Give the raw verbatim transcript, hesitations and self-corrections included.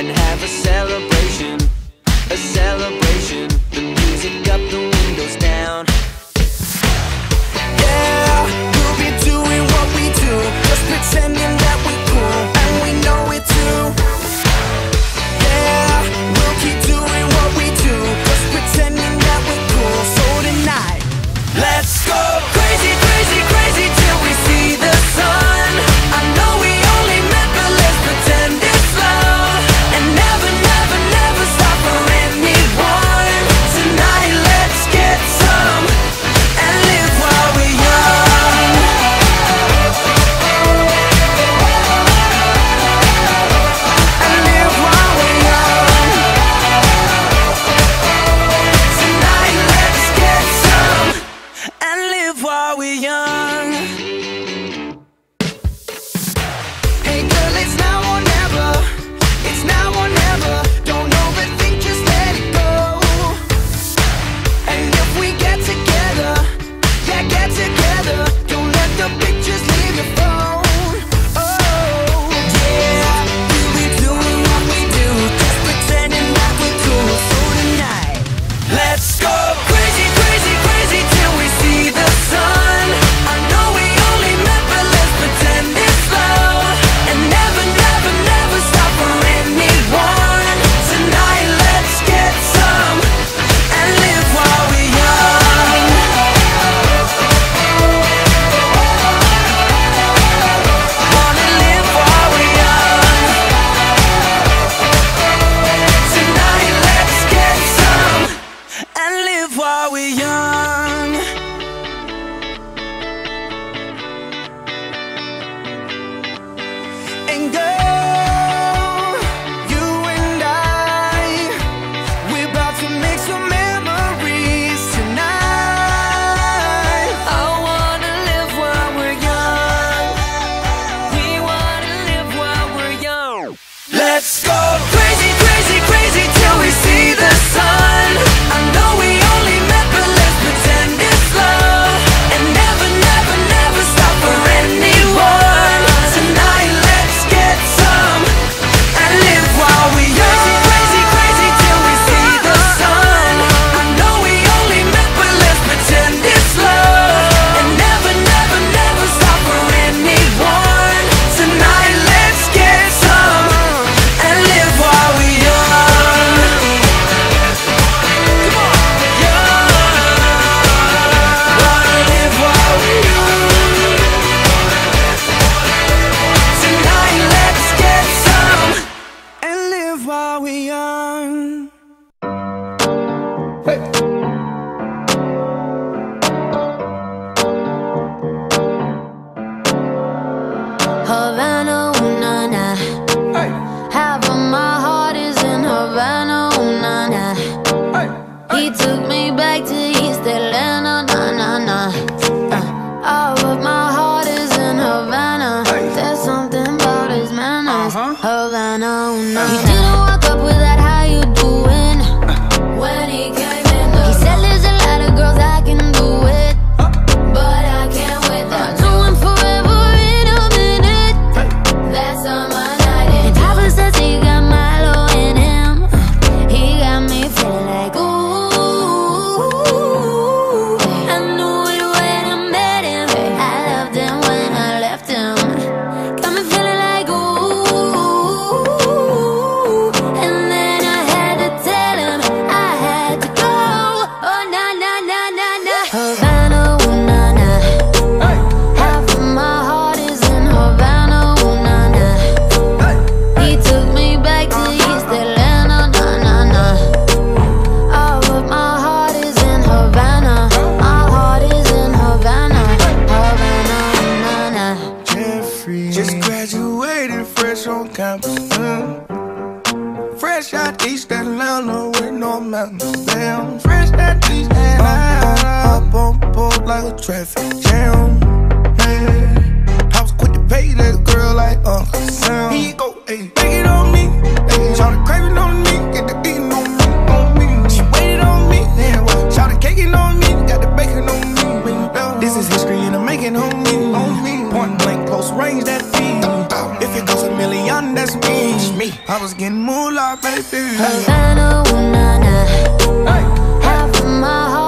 and have a celebration, a celebration. The music up, the windows down. Yeah, we'll be doing what we do, just pretending that we're cool, and we know it too. Yeah, we'll keep doing what we do, just pretending that we're cool. So tonight, let's go crazy, crazy, crazy till we see the sun. I know we only met, but let's pretend it's love, and never, never, never stop for anyone. Tonight, let's get some and live while we're young. And live while we're young. Tonight, let's get some and live while we're young. Hey girl, it's now or never. It's now or never. Don't overthink, just let it go. And if we get together, yeah, get together. Don't let the pictures leave your phone. Oh, yeah, we'll be doing what we do, just pretending that we're cool. So tonight, let's go crazy, crazy, crazy till we see the sun. I know we only met, but let's pretend it's love, and never, never, never stop for anyone. Tonight, let's get some and live while we're young. Wanna live while we're young. Tonight, let's get some and live while we're young. And girl, you and I, we're about to make some memories tonight. I wanna live while we're young. We wanna live while we're young. Let's go crazy, crazy, crazy till we see the sun. I know we only met, but let's pretend it's love, and never, never, never stop for anyone. Tonight, let's get some and live while we're young. Crazy, crazy, crazy till we see the sun. I know we only met, but let's pretend it's love, and never, never, never stop for anyone. Tonight, let's get some and live while we're young. Come on, young. Wanna live while we're young. Tonight, let's get some and live while we're young. Havana, ooh, na, na. Half of my heart is in Havana, ooh, na, na. He took me back to East Atlanta, na, na, na. Uh, all of my heart is in Havana. There's something about his manners. Havana, ooh, na, na. He didn't walk up with that, how you doing? When he came in the He said there's a lot of girls I can do it, but I can't wait. I'll do him forever in a minute. That's on my night. And Papa says he got Milo in him. He got me feeling like ooh. I knew it when I met him. I loved him when I left him. Got me feeling like ooh. And then I had to tell him I had to go. Oh na na na na na. Havana, ooh, na, na. Half of my heart is in Havana, ooh, na, na. He took me back to East Atlanta, na, na, na. All of my heart is in Havana. My heart is in Havana. Havana, na, na. Jeffrey just graduated fresh on campus. mm. Fresh out East Atlanta with no mountains. Damn, fresh out East Atlanta. Up on the board like a traffic jam. Yeah. I was quick to pay that girl like Uncle Sam. Here you go, ayy, take it on me. Ayy, shout it craving on me, get the beating on me, on me. She waited on me, then what? Shout it caking on me, got the bacon on me. This is history and I'm making on me, on me. Point blank, close range, that feed. If it goes a million, that's me. me. I was getting moolah, baby. Havana, ooh, nah, nah. Half of my heart